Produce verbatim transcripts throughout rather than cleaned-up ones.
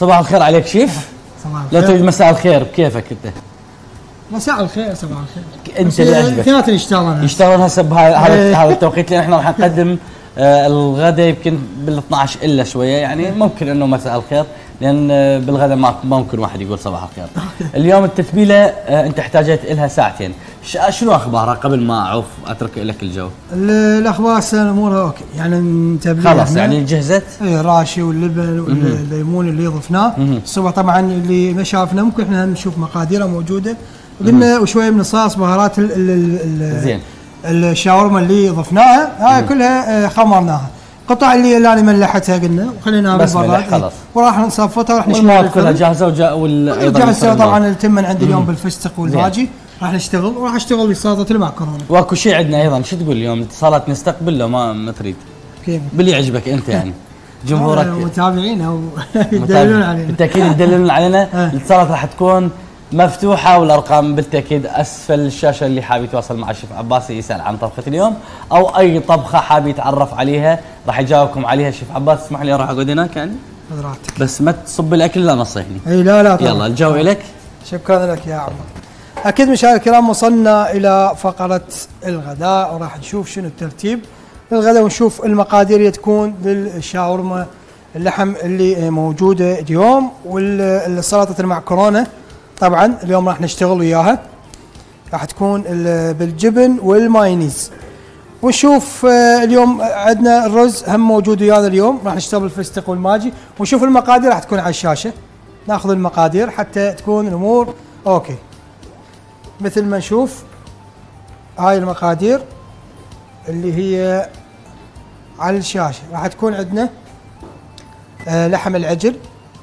صباح الخير عليك شيف. صباح الخير. لا تقول مساء الخير بكيفك انت؟ مساء الخير صباح الخير. انت اللي عجبك اثنيناتهم يشتغلون يشتغلون هسه بهذا هذا التوقيت، لان احنا راح نقدم آه الغداء يمكن بال اثنعش الا شويه، يعني ممكن انه مساء الخير، لان آه بالغداء ما ممكن واحد يقول صباح الخير. اليوم التتبيله آه انت احتاجت لها ساعتين، شنو اخبارها قبل ما اعوف اترك لك الجو؟ الاخبار هسه امورها اوكي، يعني متبليه خلاص يعني جهزت؟ اي راشي واللبن والليمون اللي ضفناه الصبح. طبعا اللي ما شافنا ممكن احنا نشوف مقاديرها موجوده، قلنا وشويه من الصوص بهارات ال ال زين الشاورما اللي ضفناها هاي كلها خمرناها. قطع اللي اللي ملحتها قلنا وخليناها بالبراد خلاص، وراح نصفطها وراح نشوي. والمواد كلها جاهزه وجا وايضا جاهزه طبعا. التمن عندي اليوم بالفستق والباجي راح نشتغل، وراح اشتغل بسلطه المعكرونه. واكو شيء عندنا ايضا، شو تقول اليوم اتصالات نستقبل لو ما ما تريد؟ كيف باللي يعجبك انت يعني جمهورك متابعين او يدللون علينا بالتاكيد يدللون علينا. الاتصالات راح تكون مفتوحه والارقام بالتاكيد اسفل الشاشه، اللي حاب يتواصل مع الشيف عباسي يسال عن طبخه اليوم او اي طبخه حاب يتعرف عليها راح يجاوبكم عليها الشيف عباس. اسمح لي اروح اقعد هناك يعني حضرتك، بس ما تصب الاكل لا نصيحني. اي لا لا طبعا. يلا الجو لك. شكرا لك يا عمر. اكيد مشاهدينا الكرام وصلنا الى فقره الغداء، وراح نشوف شنو الترتيب للغداء ونشوف المقادير اللي تكون للشاورما اللحم اللي موجوده اليوم، والسلطه المعكرونه طبعا اليوم راح نشتغل وياها، راح تكون بالجبن والمايونيز. ونشوف اليوم عندنا الرز هم موجود ويانا اليوم، راح نشتغل بالفستق والماجي، ونشوف المقادير راح تكون على الشاشه. ناخذ المقادير حتى تكون الامور اوكي. مثل ما نشوف هاي المقادير اللي هي على الشاشه، راح تكون عندنا آه لحم العجل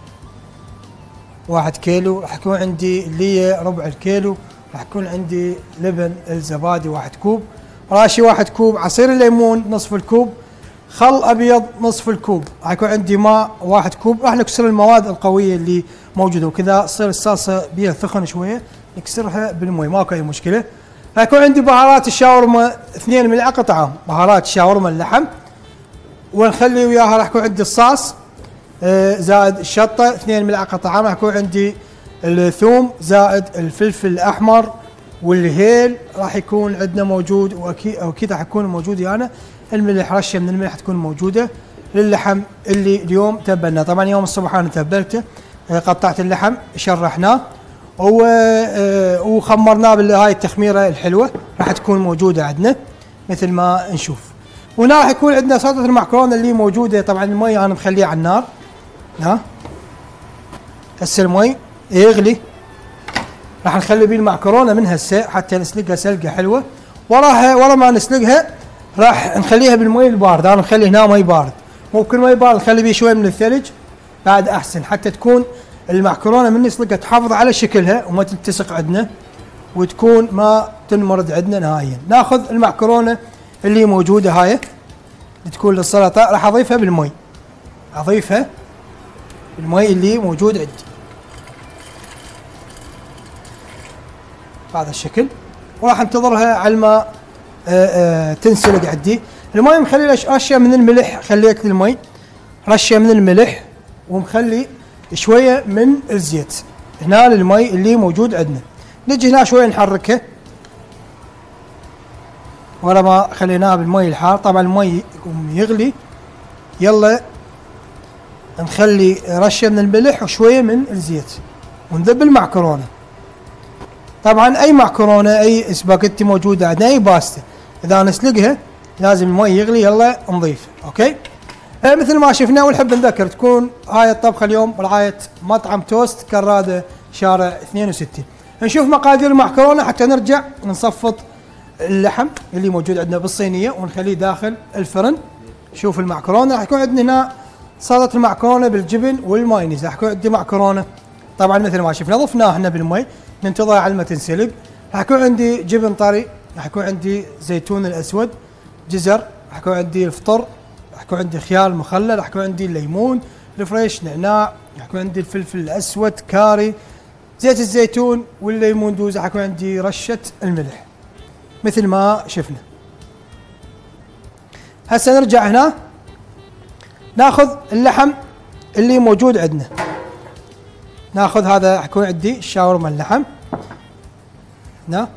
واحد كيلو، راح يكون عندي اللي ربع الكيلو، راح يكون عندي لبن الزبادي واحد كوب، راشي واحد كوب، عصير الليمون نصف الكوب، خل ابيض نصف الكوب، راح يكون عندي ماء واحد كوب. راح نكسر المواد القويه اللي موجوده وكذا تصير الصلصه بيها ثخن شويه، نكسرها بالمي ماكو اي مشكله. راح يكون عندي بهارات الشاورما اثنين ملعقه طعام، بهارات شاورما اللحم، ونخلي وياها راح يكون عندي الصاص زائد الشطه اثنين ملعقه طعام، راح يكون عندي الثوم زائد الفلفل الاحمر والهيل راح يكون عندنا موجود، واكيد اكيد راح يكون موجود يعني الملح، رشه من الملح تكون موجوده للحم اللي اليوم تبلناه. طبعا يوم الصبح انا تبلته، قطعت اللحم شرحناه وخمرناه بهاي التخميره الحلوه راح تكون موجوده عندنا مثل ما نشوف. وهنا راح يكون عندنا سلطه المعكرونه اللي موجوده. طبعا المي انا مخليها على النار، ها هسه المي يغلي، راح نخلي بيه المعكرونه من هسه حتى نسلقها سلقه حلوه. وراها ورا ما نسلقها راح نخليها بالمي البارد، انا مخلي هنا مي بارد، ممكن مي بارد نخلي بيه شويه من الثلج بعد احسن، حتى تكون المعكرونه من نسلقها تحافظ على شكلها وما تلتصق عندنا وتكون ما تنمرد عندنا نهائيا. ناخذ المعكرونه اللي موجوده هاي اللي تكون للسلطه، راح اضيفها بالمي، اضيفها بالمي اللي موجود عندي بهذا الشكل، وراح انتظرها على ما تنسلق عندي. المي مخلي رشه من الملح، خليت المي رشه من الملح ومخلي شويه من الزيت هنا للمي اللي موجود عندنا. نجي هنا شويه نحركها ورا ما خليناها بالمي الحار. طبعا المي يقوم يغلي، يلا نخلي رشه من الملح وشويه من الزيت ونذب المعكرونه. طبعا اي معكرونه اي سباكيتي موجوده عندنا اي باستا اذا نسلقها لازم المي يغلي يلا نضيف اوكي. آه مثل ما شفنا، ونحب نذكر تكون هاي الطبخه اليوم برعايه مطعم توست كراده شارع اثنين وستين. نشوف مقادير المعكرونه حتى نرجع نصفط اللحم اللي موجود عندنا بالصينيه ونخليه داخل الفرن. شوف المعكرونه راح يكون عندنا هنا سلطه المعكرونه بالجبن والمايونيز، راح يكون عندي معكرونه طبعا مثل ما شفنا ضفناها احنا بالمي ننتظرها على ما تنسلق. راح يكون عندي جبن طري، راح يكون عندي زيتون الاسود، جزر، راح يكون عندي الفطر، راح يكون عندي خيار مخلل، راح يكون عندي الليمون الفريش، نعناع، راح يكون عندي الفلفل الاسود، كاري، زيت الزيتون والليمون دوز، راح يكون عندي رشه الملح مثل ما شفنا. هسه نرجع هنا ناخذ اللحم اللي موجود عندنا، ناخذ هذا حيكون عندي الشاورما اللحم. هنا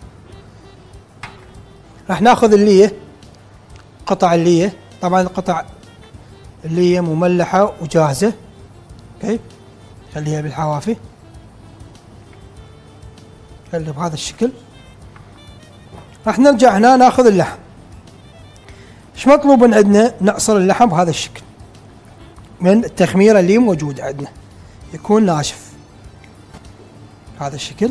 راح ناخذ الليه، قطع الليه، طبعا القطع الليه مملحه وجاهزه. اوكي، خليها بالحوافي، خليها بهذا الشكل. راح نرجع هنا ناخذ اللحم. ايش مطلوب من عندنا؟ نعصر اللحم بهذا الشكل من التخميره اللي موجوده عندنا، يكون ناشف هذا الشكل.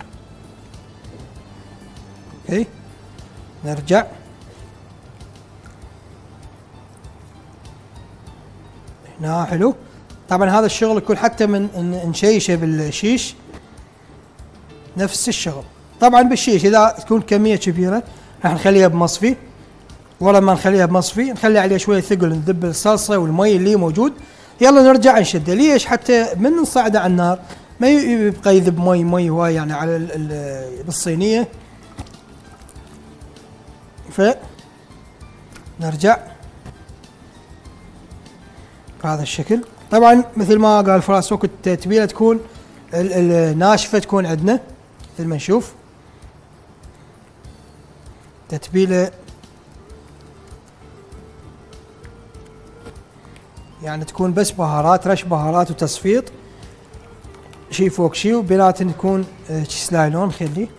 اوكي، نرجع هنا. حلو. طبعا هذا الشغل يكون حتى من نشيشه بالشيش نفس الشغل. طبعا بالشيش اذا تكون كميه كبيره راح نخليها بمصفي، ورا ما نخليها بمصفي نخلي عليه شويه ثقل، نذب الصلصه والمي اللي موجود. يلا نرجع نشده. ليش؟ حتى من نصعده على النار ما يبقى يذب مي مي هواي يعني على بالصينيه. فنرجع بهذا الشكل. طبعا مثل ما قال فراس وقت التتبيله تكون الناشفه تكون عندنا مثل ما نشوف تتبيله يعني تكون بس بهارات، رش بهارات وتصفيط شي فوق شي، وبيناتهم تكون سلايلون. نخليه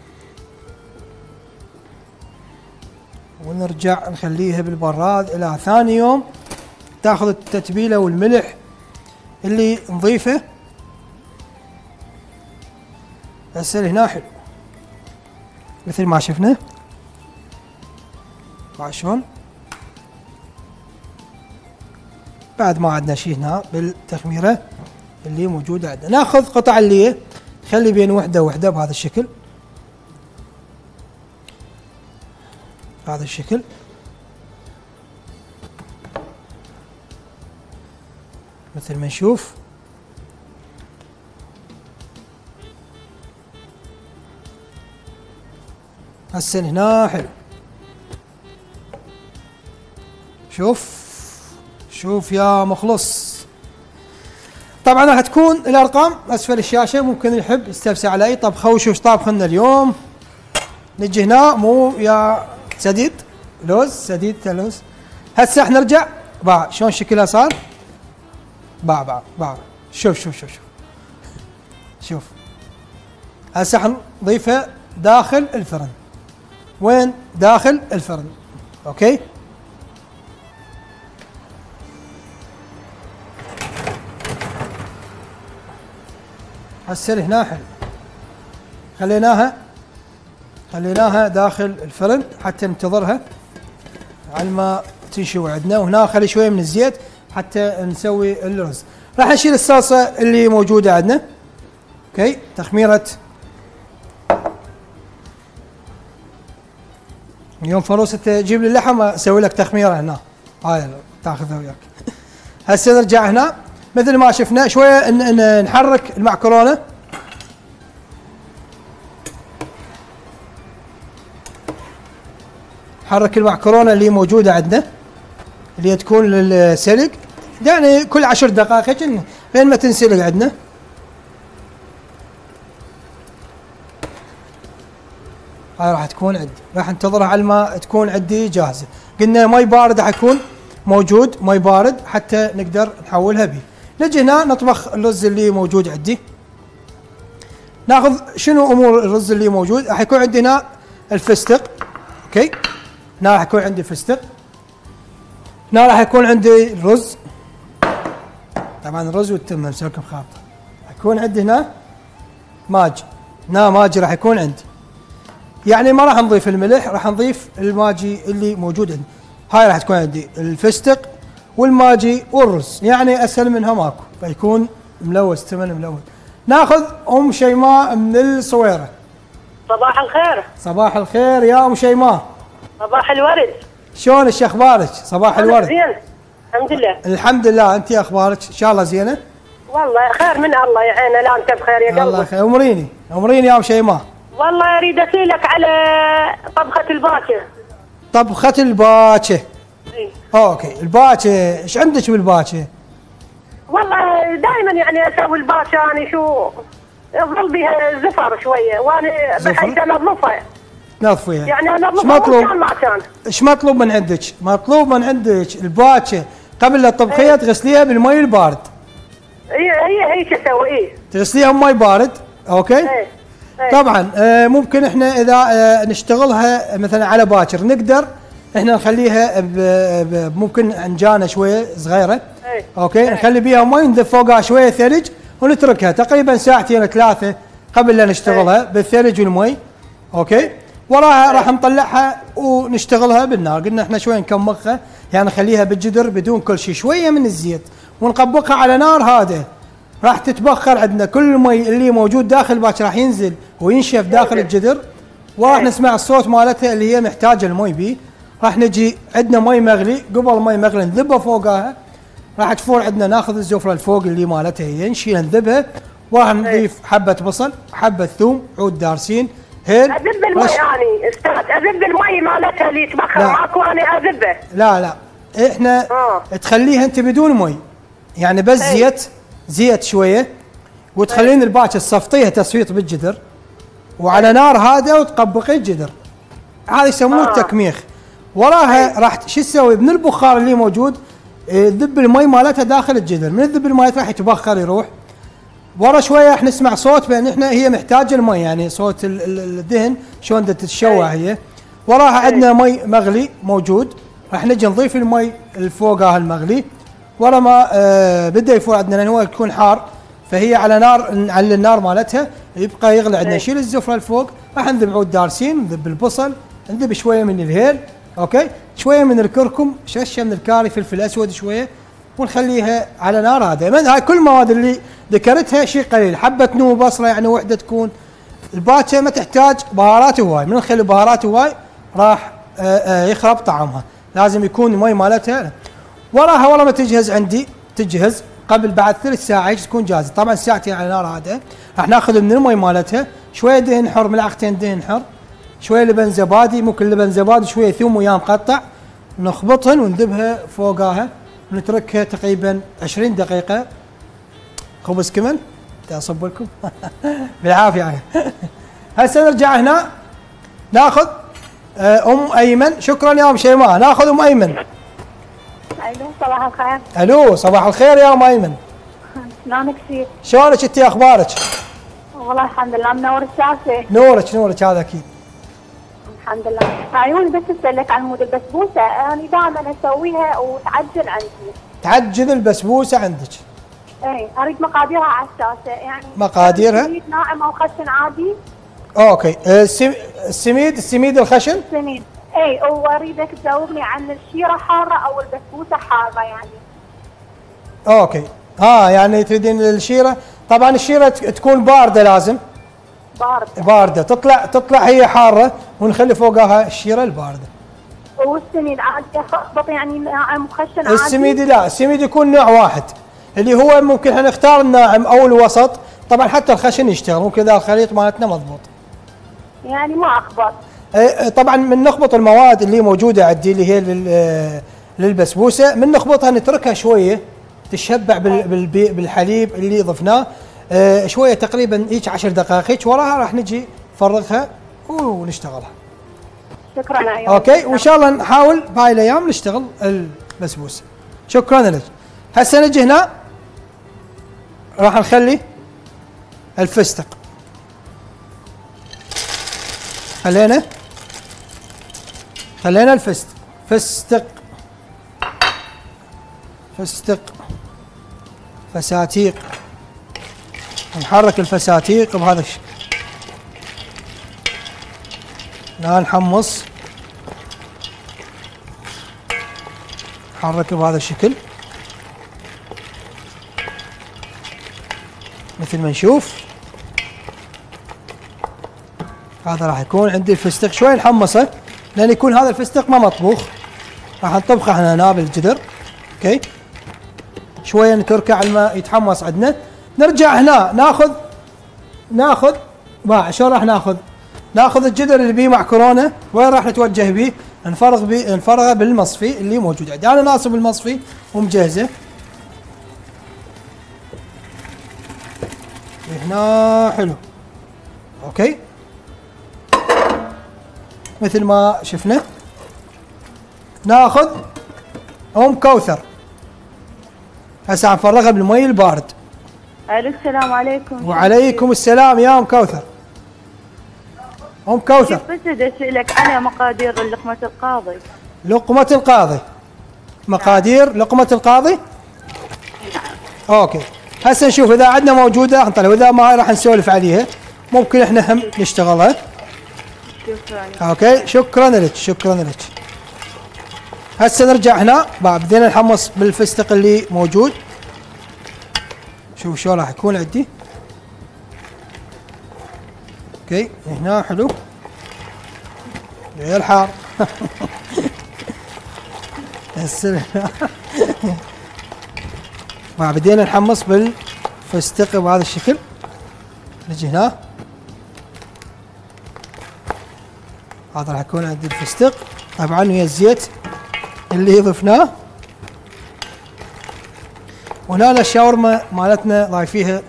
ونرجع نخليها بالبراد الى ثاني يوم. تاخذ التتبيله والملح اللي نضيفه. هسه هنا حلو مثل ما شفنا شلون. بعد ما عندنا شيء هنا بالتخميره اللي موجوده عندنا، ناخذ قطع الليه نخلي بين وحده وحده بهذا الشكل، بهذا الشكل. مثل ما نشوف هسه هنا حلو. شوف شوف يا مخلص. طبعا راح تكون الارقام اسفل الشاشه، ممكن يحب يستفسر على اي طبخه وشوف طابخنا اليوم. نجي هنا مو يا سديد لوز، سديد لوز. هسه احنا نرجع باع شلون شكلها صار. باع باع باع شوف شوف شوف شوف شوف. هسه حنضيفها داخل الفرن. وين؟ داخل الفرن. اوكي، هسه هنا حلو. خليناها خليناها داخل الفرن حتى ننتظرها على ما تنشوي عندنا. وهنا خلي شويه من الزيت حتى نسوي الرز. راح نشيل الصلصه اللي موجوده عندنا. اوكي، تخميره اليوم فروس تجيب لي اللحم اسوي لك تخميره هنا، هاي تاخذها وياك. هسه نرجع هنا مثل ما شفنا شويه نحرك المعكرونه. نحرك المعكرونه اللي موجوده عندنا اللي تكون للسلق، يعني كل عشر دقائق لين ما تنسلق عندنا. هاي راح تكون عندي، راح انتظرها على ما تكون عندي جاهزه. قلنا مي بارد راح يكون موجود، مي بارد حتى نقدر نحولها به. نجي هنا نطبخ الرز اللي موجود عندي. ناخذ شنو امور الرز اللي موجود. راح يكون عندي هنا الفستق. اوكي، هنا راح يكون عندي فستق. هنا راح يكون عندي الرز، طبعا الرز والتمر مسوي لكم خاطر. راح يكون عندي هنا ماجي. هنا ماجي راح يكون عندي، يعني ما راح نضيف الملح، راح نضيف الماجي اللي موجود عندي. هاي راح تكون عندي الفستق والماجي والرز، يعني اسهل منها ماكو، فيكون ملوث تمن ملوث. ناخذ ام شيماء من الصويره. صباح الخير. صباح الخير يا ام شيماء. صباح الورد. شلون ايش اخبارك؟ صباح الورد. زين الحمد لله. الحمد لله، انت اخبارك ان شاء الله زينه؟ والله خير من الله يعيننا. لا انت بخير يا قلبي. الله خير. امريني امريني يا ام شيماء. والله اريد اسالك على طبخه الباكه. طبخه الباكه. اي اوكي، الباكه ايش عندك بالباكه؟ والله دائما يعني اسوي الباشا يعني شو يظل بها زفر شويه وانا بحيث انظفها. نظفيها يعني ايش انظفها مطلوب؟ مكان ما كان. ايش مطلوب من عندك؟ مطلوب من عندك الباكه قبل لا تطبخيها تغسليها بالمي البارد. هي هي هي شو اسوي؟ ايه تغسليها بمي بارد، اوكي؟ ايه ايه. طبعا آه ممكن احنا اذا آه نشتغلها مثلا على باكر نقدر احنا نخليها ب ب ممكن عنجانه شويه صغيره، ايه. اوكي؟ ايه. نخلي بيها مي نضيف فوقها شويه ثلج ونتركها تقريبا ساعتين ثلاثه قبل لا نشتغلها ايه. بالثلج والمي، اوكي؟ وراها ايه. راح نطلعها ونشتغلها بالنار، قلنا احنا شويه نكمخها يعني نخليها بالجدر بدون كل شيء، شويه من الزيت ونطبقها على نار هادئه. راح تتبخر عندنا كل المي اللي موجود داخل الباكر راح ينزل وينشف داخل الجدر، وراح نسمع الصوت مالتها اللي هي محتاجه المي بيه. راح نجي عندنا مي مغلي، قبل مي مغلي نذبها فوقها، راح تفور عندنا ناخذ الزفره الفوق اللي مالتها هي نشيلها نذبها، وراح نضيف حبه بصل، حبه ثوم، عود دارسين، هيل. اذب المي يعني استاذ، اذب المي مالتها اللي تبخر ماكو انا اذبه. لا لا احنا آه. تخليها انت بدون مي، يعني بس هي. زيت زيت شويه، وتخلين الباكر تصفطيها تصفيط بالجدر وعلى نار هادئه وتطبقي الجدر. هذا يسموه آه. التكميخ. وراها راح شو تسوي من البخار اللي موجود تذب المي مالتها داخل الجدر، من تذب المي راح يتبخر يروح. ورا شويه راح نسمع صوت بان احنا هي محتاجه المي، يعني صوت الدهن شلون تتشوى هي. وراها عندنا مي مغلي موجود، راح نجي نضيف المي اللي فوقها المغلي. ورا ما آه بدا يفور عندنا لان هو يكون حار، فهي على نار نعلي النار مالتها يبقى يغلي عندنا. نشيل الزفره الفوق، راح نذب عود دارسين، نذب البصل، نذب شويه من الهيل، اوكي؟ شويه من الكركم، ششه من الكاري، فلفل اسود شويه، ونخليها على نار هادئه. من هاي كل المواد اللي ذكرتها شيء قليل، حبه نوم بصله يعني وحده تكون. الباكه ما تحتاج بهارات هواي، من نخلي بهارات هواي راح آآ آآ يخرب طعمها، لازم يكون المي مالتها. وراها ورا ما تجهز عندي تجهز قبل بعد ثلث ساعه هيك تكون جاهزه، طبعا ساعتين على نار هادئه. راح ناخذ من المي مالتها شويه دهن حر، ملعقتين دهن حر، شويه لبن زبادي، ممكن لبن زبادي شويه ثوم وياه مقطع، نخبطهن ونذبها فوقها ونتركها تقريبا عشرين دقيقه. خبز كمل اصب لكم بالعافيه يعني. هسه نرجع هنا ناخذ ام ايمن. شكرا يا ام شيماء. ناخذ ام ايمن. الو صباح الخير. الو صباح الخير يا ام ايمن. شلونك سير؟ شلونك انت اخبارك؟ والله الحمد لله منور الشاشه. نورك نورك هذا اكيد. الحمد لله. عيوني بس اسالك عن مود البسبوسه، انا دائما اسويها وتعجل عندي. تعجل البسبوسه عندك؟ اي اريد مقاديرها على الشاشه يعني. مقاديرها؟ سميد ناعم او خشن عادي؟ اوكي. السميد السميد الخشن؟ سميد. اي واريدك تجاوبني عن الشيره حاره او البسبوسه حاره يعني. اوكي. اه يعني تريدين الشيره؟ طبعا الشيره تكون بارده لازم. بارده. بارده تطلع تطلع هي حاره ونخلي فوقها الشيره البارده. والسميد عادي اخبط يعني ناعم وخشن عادي؟ السميد لا، السميد يكون نوع واحد اللي هو ممكن احنا نختار الناعم او الوسط، طبعا حتى الخشن يشتغل ممكن ذا الخليط مالتنا مضبوط. يعني ما اخبط. طبعا من نخبط المواد اللي موجوده عندي اللي هي للبسبوسه، من نخبطها نتركها شويه تشبع بالحليب اللي ضفناه شويه تقريبا هيك عشر دقائق، هيك وراها راح نجي نفرغها ونشتغلها. شكرا يا اوكي، وان شاء الله نحاول بهاي الايام نشتغل البسبوسه. شكرا لك. هسه نجي هنا راح نخلي الفستق. خلينا خلينا الفستق فستق فستق فساتيق. نحرك الفساتيق بهذا الشكل، لا نحمص، نحرك بهذا الشكل مثل ما نشوف. هذا راح يكون عندي الفستق شوي نحمصه لان يكون هذا الفستق ما مطبوخ، راح نطبخه احنا هنا بالجدر. اوكي، شويه نتركه على ما يتحمص عندنا. نرجع هنا ناخذ ناخذ باع شلون راح ناخذ ناخذ الجدر اللي بيه معكرونه. وين راح نتوجه بيه؟ نفرغ بيه نفرغه بالمصفي اللي موجود عندي. انا ناصب المصفي ومجهزه. هنا حلو. اوكي مثل ما شفنا ناخذ ام كوثر هسه نفرغها بالمي البارد. السلام عليكم. وعليكم السلام يا ام كوثر. ام كوثر بس بدي اسالك على مقادير لقمه القاضي. لقمه القاضي، مقادير لقمه القاضي. اوكي هسه نشوف اذا عندنا موجوده نطلع، واذا ما راح نسولف عليها، ممكن احنا هم نشتغلها. شكرا. اوكي شكرا لك شكرا لك. هسه نرجع هنا بعد بدينا نحمص بالفستق اللي موجود. شوف شو راح يكون عندي. اوكي هنا حلو غير حار. هسه بعد بدينا نحمص بالفستق بهذا الشكل. نجي هنا، هذا راح يكون عندي الفستق طبعا ويا الزيت اللي ضفناه. وهنا الشاورما مالتنا ضايفيها.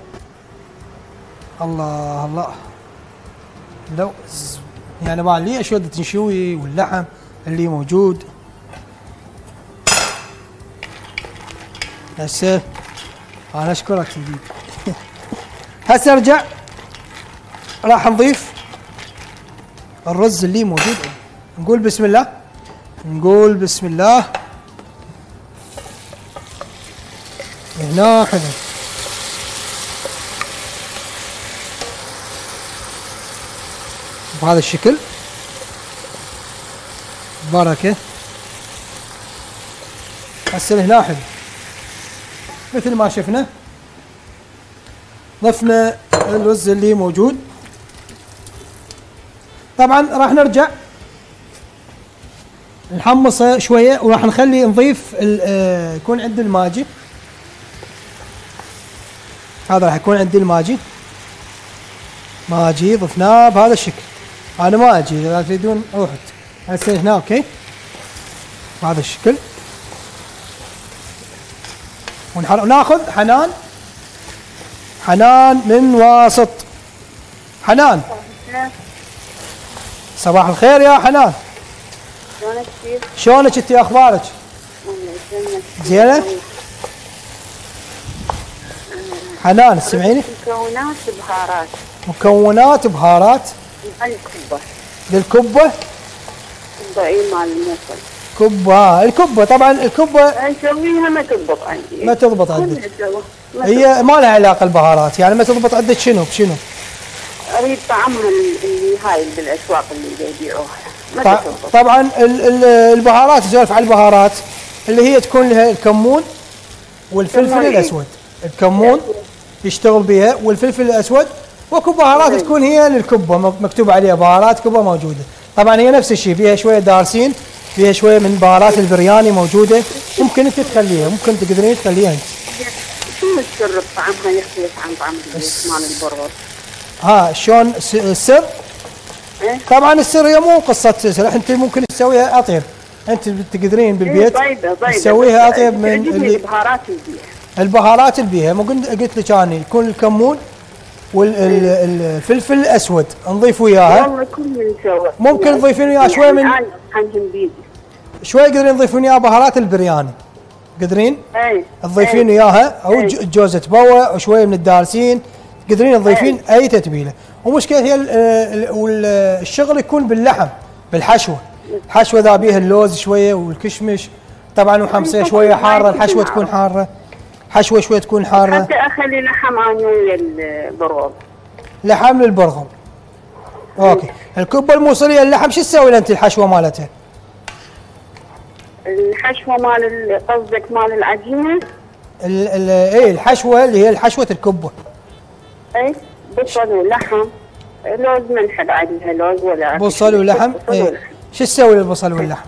الله الله، لو يعني بعد لي اشويه تنشوي واللحم اللي موجود. هسه انا اشكرك سيدي. هسه ارجع راح نضيف الرز اللي موجود. نقول بسم الله، نقول بسم الله. هنا حلو. بهذا الشكل بركة. هسه هنا حلو مثل ما شفنا. ضفنا الرز اللي موجود. طبعا راح نرجع نحمصه شويه، وراح نخلي نضيف يكون عندي الماجي. هذا راح يكون عندي الماجي. ماجي ضفناه بهذا الشكل. انا ما اجي، اذا تريدون روحوا. هسه هنا اوكي بهذا الشكل. وناخذ حنان، حنان من واسط. حنان صباح الخير يا حنان. شلونك كيف؟ شلونك انت، اخبارك؟ زينه؟ حنان تسمعيني؟ مكونات بهارات. مكونات بهارات الكبه. للكبه؟ كبه اي مال الموصل. كبه، الكبه طبعا الكبه اسويها ما تضبط عندي. ما تضبط عندك. ما هي ما لها علاقه البهارات، يعني ما تضبط عندك شنو بشنو؟ اريد طعمها اللي هاي بالاسواق اللي يبيعوها. ما طبعا, تضبط. طبعا ال ال البهارات، نسولف على البهارات اللي هي تكون لها الكمون والفلفل إيه؟ الاسود. الكمون يشتغل بها والفلفل الاسود، واكو بهارات تكون هي للكبه مكتوب عليها بهارات كبه موجوده. طبعا هي نفس الشيء، فيها شويه دارسين، فيها شويه من بهارات البرياني موجوده. ممكن انت تخليها، ممكن تقدرين تخليها انت. شو السر بطعمها يختلف عن طعم مال البرغل؟ ها شلون السر؟ إيه؟ طبعا السر هي مو قصه سر، انت ممكن تسويها اطيب. انت تقدرين بالبيت طيبه طيبه تسويها اطيب من اللي البهارات اللي البهارات اللي بيها. مو قلت لك انا يكون الكمون والفلفل الاسود نضيف وياها. والله كل نسوي. ممكن تضيفين وياها شويه من شويه قدرين تضيفين وياها بهارات البرياني. قدرين اي تضيفين وياها او أي. جوزة بوا او شويه من الدارسين. قدرين تضيفين اي, أي تتبيله. ومشكلة هي الشغل يكون باللحم بالحشوه. حشوه ذا بيها اللوز شويه والكشمش طبعا، وحمصيه شويه حاره. الحشوه تكون حاره، حشوه شويه تكون حاره. حتى اخلي لحم انا ويا البرغل. لحم للبرغل. اوكي. الكبه الموصليه اللحم شو تسوي لها انت الحشوه مالتها؟ الحشوه مال قصدك مال العجينه؟ ال ال اي الحشوه اللي هي حشوه الكبه. اي بصل ولحم، لوز ما نحب عليها لوز ولا بصل ولحم. اي شو تسوي للبصل واللحم؟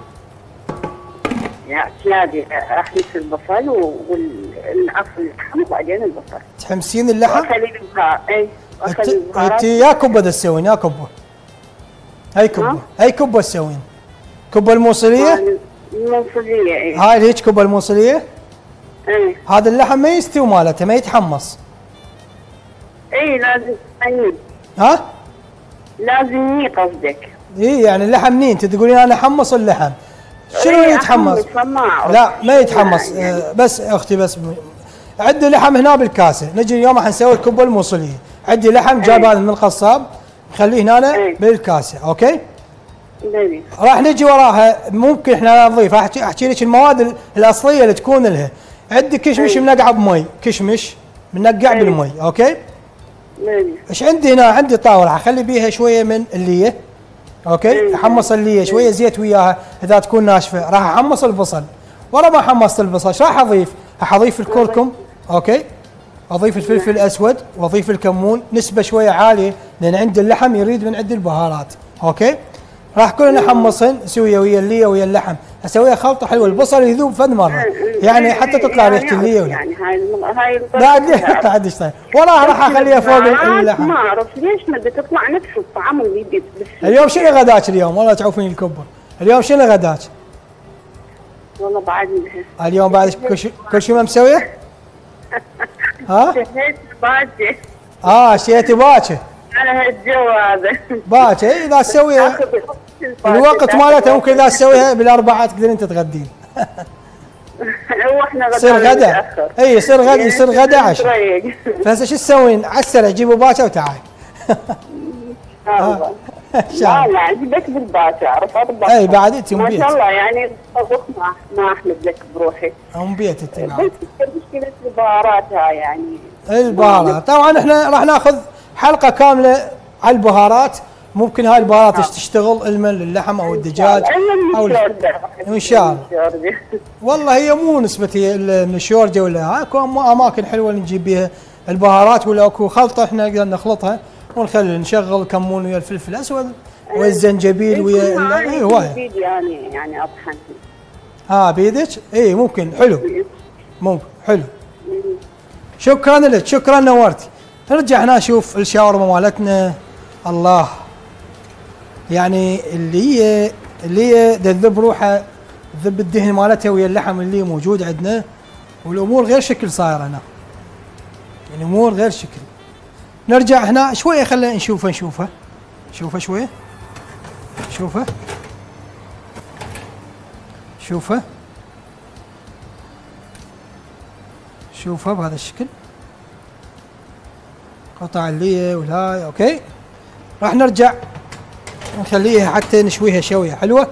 يعني احمس البصل والعفو اللحم وبعدين البصل. تحمسين اللحم؟ واخلي البهار. اي واخلي البهارات. انت يا كبه تسوين يا كبه؟ هاي كبه، هاي كبه تسوين. كبه الموصليه؟ الموصليه اي. هاي هيك كبه الموصليه؟ اي. هذا اللحم ما يستوي مالته، ما يتحمص. اي لازم ني. ها؟ لازم ني قصدك؟ اي يعني اللحم نين، انت تقولين انا حمص اللحم. شنو إيه يتحمص؟ لا ما يتحمص. يعني. آه بس اختي بس م... عندي لحم هنا بالكاسه، نجي اليوم حنسوي الكبه الموصليه، عندي لحم جايب هذا من القصاب نخليه هنا أي. بالكاسه، اوكي؟ بني. راح نجي وراها ممكن احنا نضيف، راح احكي احكي لك المواد الاصليه اللي تكون لها. عندي كشمش أي. منقعه بمي، كشمش منقع أي. بالمي، اوكي؟ بني. ايش عندي هنا؟ عندي طاوله راح اخلي بيها شويه من الليه، اوكي؟ احمص الليه شويه زيت وياها اذا تكون ناشفه، راح احمص البصل. ورا ما حمصت البصل ايش راح اضيف؟ راح اضيف الكركم، اوكي؟ اضيف الفلفل الاسود واضيف الكمون نسبه شويه عاليه لان عندي اللحم يريد من عندي البهارات، اوكي؟ راح كلنا نحمصهن نسويها ويا الليه ويا اللحم، اسويها خلطه حلوه، البصل يذوب فد مره يعني حتى تطلع ريحه الليه ولا يعني هاي هاي لا قاعد اشتغل وراها راح اخليها فوق اللحم. ما اعرف ليش ما بتطلع نفس الطعم اللي بي- اليوم شنو غداك اليوم؟ والله تعوفين الكبر. اليوم شنو غداك؟ والله بعد اليوم بعد كل شيء كل شيء ما مسويه؟ ها؟ شهيت باجي اه شيتي باكر على هالجو هذا. باكر إيه، اذا تسويها الوقت مالتها ممكن اذا تسويها بالاربعه تقدرين انت تغدين. هو احنا غدا يصير غدا اي يصير غدا يصير غدا عشاء. فهسه شو تسوين؟ على السريع جيبوا باكر وتعال. لا لا جبت بالباكر عرفت اطبخ. اي بعد انت ما بيت شاء الله يعني اطبخ ما ما احمد لك بروحي. ام بيت انت. بس مشكله البهاراتها يعني. البهارات طبعا احنا راح ناخذ حلقه كامله على البهارات، ممكن هاي البهارات ايش تشتغل المن للحم او الدجاج او ان شاء الله. والله هي مو نسبه هي من الشورجه ولا اكو اماكن حلوه نجيب بيها البهارات ولا اكو خلطه احنا نقدر نخلطها ونخلي نشغل الكمون ويا الفلفل الاسود والزنجبيل ويا اي هوايه. يعني يعني اطحن. ها بيدك؟ اي ممكن حلو ممكن حلو. شكرا لك شكرا نورتي. نرجع هنا نشوف الشاورما مالتنا. الله يعني اللي هي اللي هي تذب روحها تذب الدهن مالتها ويا اللحم اللي موجود عندنا، والامور غير شكل صايره هنا، الامور غير شكل. نرجع هنا شويه خلينا نشوفها نشوفها شوفها شويه شوفها شوفها شوفها بهذا الشكل قطع الليه والهاي اوكي. راح نرجع نخليها حتى نشويها شويه حلوه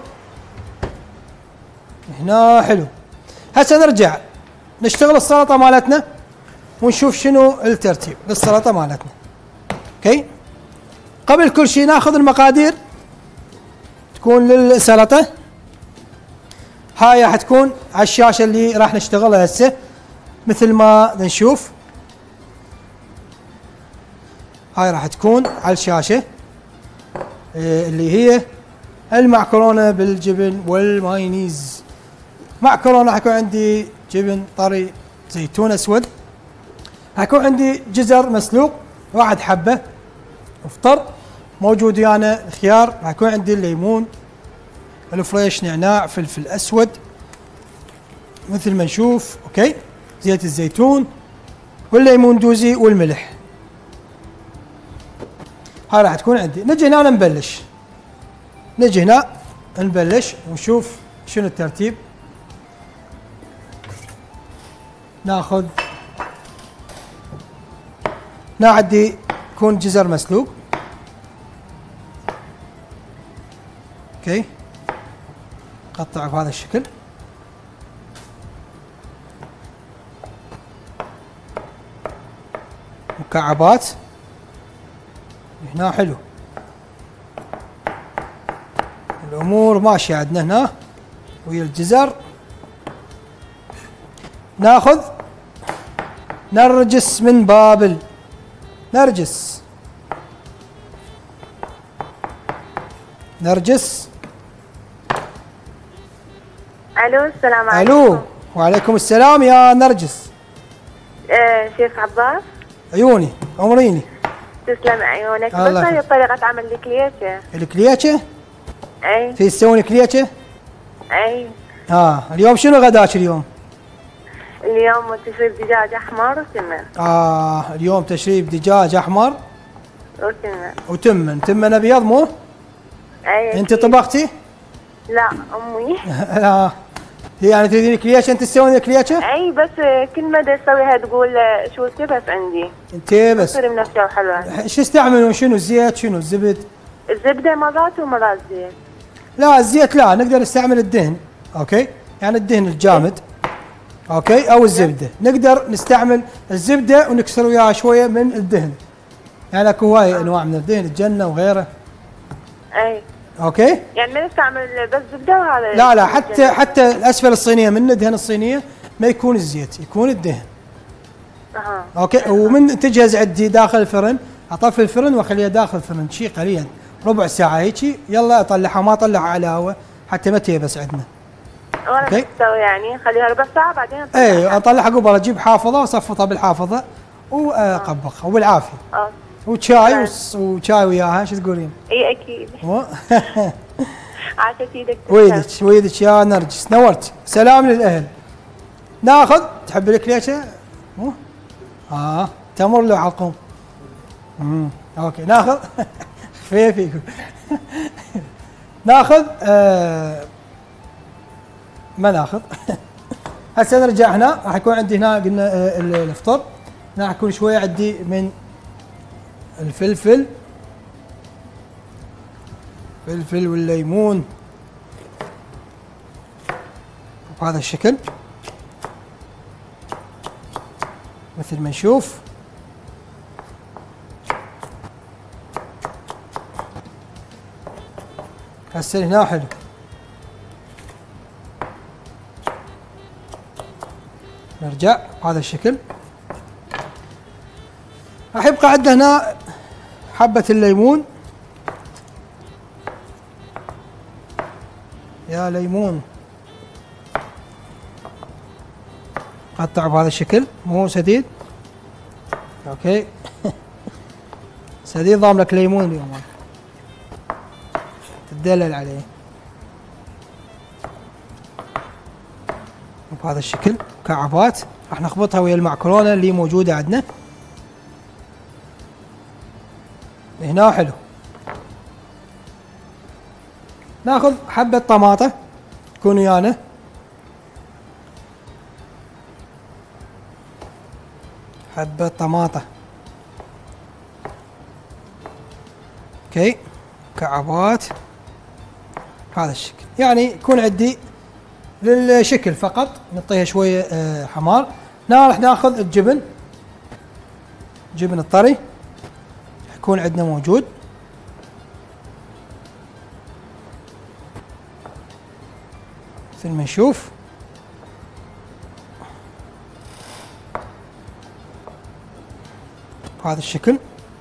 هنا حلو. هسه نرجع نشتغل السلطه مالتنا ونشوف شنو الترتيب للسلطه مالتنا. اوكي قبل كل شيء ناخذ المقادير تكون للسلطه. هاي راح تكون على الشاشه اللي راح نشتغلها هسه مثل ما نشوف. هاي راح تكون على الشاشه اللي هي المعكرونه بالجبن والمايونيز. معكرونه حيكون عندي جبن طري زيتون اسود، حيكون عندي جزر مسلوق واحد حبه افطر موجود ويانا، خيار، حيكون عندي الليمون الفريش، نعناع، فلفل اسود مثل ما نشوف اوكي، زيت الزيتون والليمون دوزي والملح. هاي راح تكون عندي. نجي هنا نبلش نجي هنا نبلش ونشوف شنو الترتيب. ناخذ هنا عندي يكون جزر مسلوق اوكي، قطعه بهذا الشكل. مكعبات هنا حلو، الامور ماشيه عندنا هنا ويا الجزر. ناخذ نرجس من بابل، نرجس نرجس الو السلام عليكم. الو وعليكم السلام يا نرجس. آه شيف عباس. عيوني امريني. تسلم عيونك. الله بس هي يخليك. طريقة عمل الكليتشة. الكليتشة؟ اي في تسوون كليتشة؟ اي اه اليوم شنو غداك اليوم؟ اليوم تشريب دجاج احمر وتمن. اه اليوم تشريب دجاج احمر وتمن. وتمن، تمن ابيض مو؟ اي انت أكيد. طبختي؟ لا امي. لا يعني تريدين كليشه انت تسوين كليشه؟ اي بس كل ما دا اسويها تقول شو التبس عندي. انت بس تصير منفشه وحلوه. شو استعملون؟ شنو الزيت؟ شنو الزبد؟ الزبده مرات ومرات زيت. لا الزيت لا، نقدر نستعمل الدهن، اوكي؟ يعني الدهن الجامد، اوكي؟ او الزبده، نقدر نستعمل الزبده ونكسر وياها شويه من الدهن. يعني اكو هواي انواع من الدهن، الجنه وغيره. اي اوكي؟ يعني ما نستعمل بس زبده وهذا. لا لا حتى حتى الاسفل الصينيه من الدهن الصينيه ما يكون الزيت، يكون الدهن. اها. اوكي؟ ومن تجهز عندي داخل الفرن، اطفي الفرن واخليها داخل الفرن شي قليلا، ربع ساعه هيجي، يلا اطلعها، ما اطلعها على هواء حتى ما تيبس عندنا. وانا أوكي. شو اسوي يعني؟ خليها ربع ساعه بعدين أطلعها. اي اطلعها قبل، اجيب حافظه واصفطها بالحافظه واطبخها وبالعافيه. اه وشاي وص- وشاي وياها، شو تقولين؟ اي اكيد. و- عاشت ايدك. ويدك ويدك يا نرجس، نورت. سلام للاهل. ناخذ، تحب الكليشه؟ مو؟ اه تمر له حلقوم. امم اوكي ناخذ خفيفي. ناخذ آه ما ناخذ. هسه نرجع هنا، راح يكون عندي هنا قلنا آه ال- الفطر، هنا راح يكون شويه عندي من الفلفل، فلفل والليمون بهذا الشكل مثل ما نشوف. هسه هنا حلو. نرجع بهذا الشكل. راح يبقى عندنا هنا حبة الليمون، يا ليمون، قطع بهذا الشكل، مو سديد. اوكي. سديد ضام لك ليمون اليوم، تدلل عليه بهذا الشكل مكعبات. راح نخبطها ويا المعكرونه اللي موجوده عندنا هنا. حلو. ناخذ حبه طماطه تكون ويانا، حبه طماطه. اوكي مكعبات بهذا الشكل، يعني يكون عندي للشكل فقط، نعطيها شويه آه حمار. هنا راح ناخذ الجبن، جبن الطري يكون عندنا موجود. مثل ما نشوف بهذا الشكل.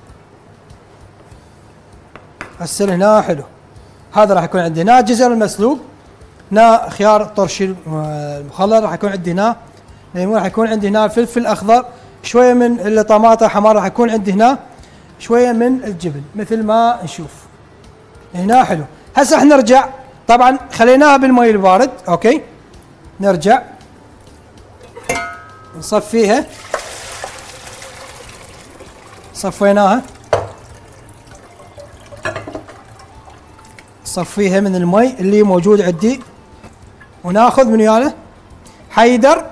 هسه هنا حلو. هذا راح يكون عندي هنا الجزر المسلوق، هنا خيار الطرش المخلل، راح يكون عندي هنا ليمون، راح يكون عندي هنا فلفل اخضر، شويه من الطماطه حمار، راح يكون عندي هنا شويه من الجبن مثل ما نشوف هنا. حلو. هسه راح نرجع، طبعا خليناها بالمي البارد، اوكي. نرجع نصفيها، صفيناها، صفيها من المي اللي موجود عندي، وناخذ من ويانا حيدر.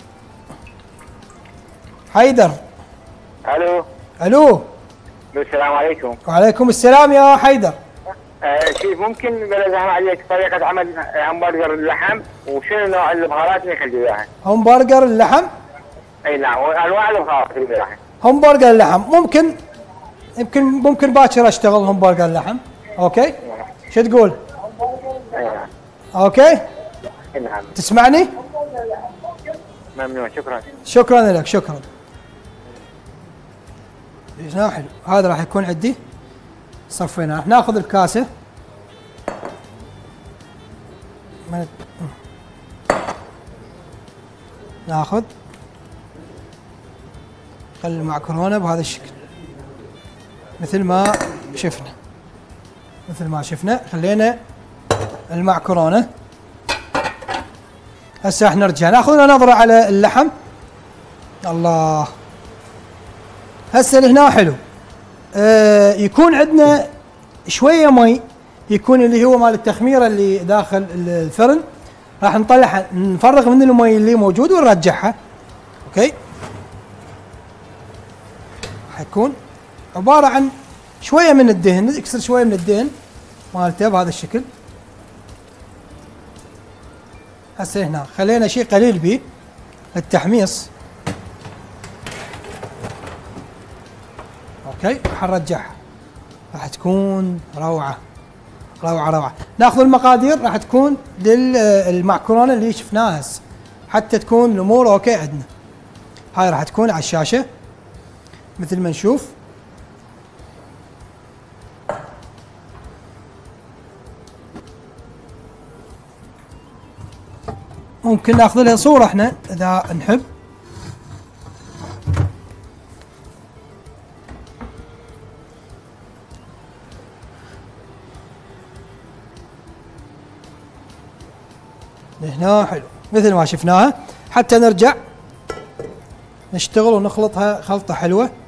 حيدر. الو. الو. السلام عليكم. وعليكم السلام يا حيدر. آه شيف، ممكن بلا زحمه عليك طريقه عمل همبرجر اللحم، وشنو نوع البهارات اللي يخلي وياها؟ همبرجر اللحم. اي نعم، وانواع البهارات اللي وياها. همبرجر اللحم ممكن، يمكن ممكن باكر اشتغل همبرجر اللحم، اوكي؟ شو تقول؟ اي نعم. اوكي؟ اي نعم. تسمعني؟ ممنون، شكرا. شكرا لك، شكرا. هنا حلو. هذا راح يكون عندي صفينا. راح ناخذ الكاسه، ناخذ خلي المعكرونه بهذا الشكل مثل ما شفنا، مثل ما شفنا خلينا المعكرونه. هسه راح نرجع ناخذ نظره على اللحم. الله. هسه اللي هنا حلو. آه يكون عندنا شويه مي، يكون اللي هو مال التخميره اللي داخل الفرن، راح نطلعها نفرغ من المي اللي موجود ونرجعها. اوكي. حيكون عباره عن شويه من الدهن، نكسر شويه من الدهن مالته بهذا الشكل. هسه هنا خلينا شيء قليل به للتحميص. اوكي. راح نرجعها، راح تكون روعه روعه روعه. ناخذ المقادير راح تكون للمعكرونه اللي شفناها هسه حتى تكون الامور اوكي عندنا. هاي راح تكون على الشاشه مثل ما نشوف. ممكن ناخذ لها صوره احنا اذا نحب. هنا حلو مثل ما شفناها، حتى نرجع نشتغل ونخلطها خلطة حلوة.